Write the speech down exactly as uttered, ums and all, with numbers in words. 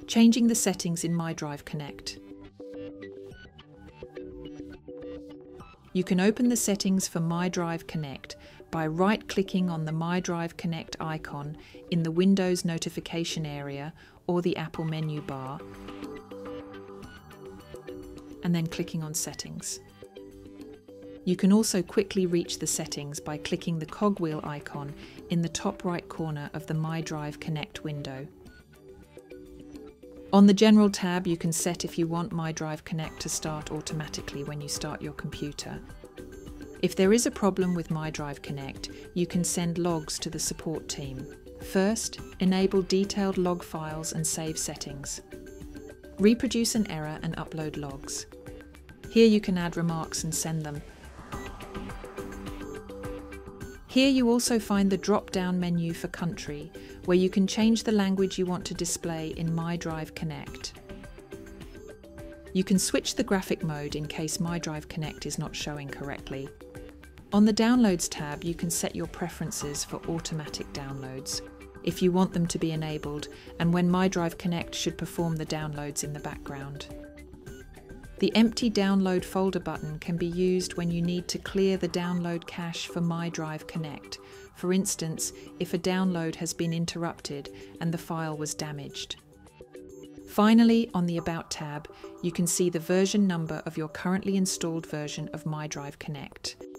Changing the settings in MyDrive Connect. You can open the settings for MyDrive Connect by right-clicking on the MyDrive Connect icon in the Windows notification area or the Apple menu bar, and then clicking on Settings. You can also quickly reach the settings by clicking the cogwheel icon in the top right corner of the MyDrive Connect window. On the General tab, you can set if you want MyDrive Connect to start automatically when you start your computer. If there is a problem with MyDrive Connect, you can send logs to the support team. First, enable detailed log files and save settings. Reproduce an error and upload logs. Here you can add remarks and send them. Here you also find the drop-down menu for country, where you can change the language you want to display in MyDrive Connect. You can switch the graphic mode in case MyDrive Connect is not showing correctly. On the Downloads tab, you can set your preferences for automatic downloads, if you want them to be enabled, and when MyDrive Connect should perform the downloads in the background. The empty download folder button can be used when you need to clear the download cache for MyDrive Connect. For instance, if a download has been interrupted and the file was damaged. Finally, on the About tab, you can see the version number of your currently installed version of MyDrive Connect.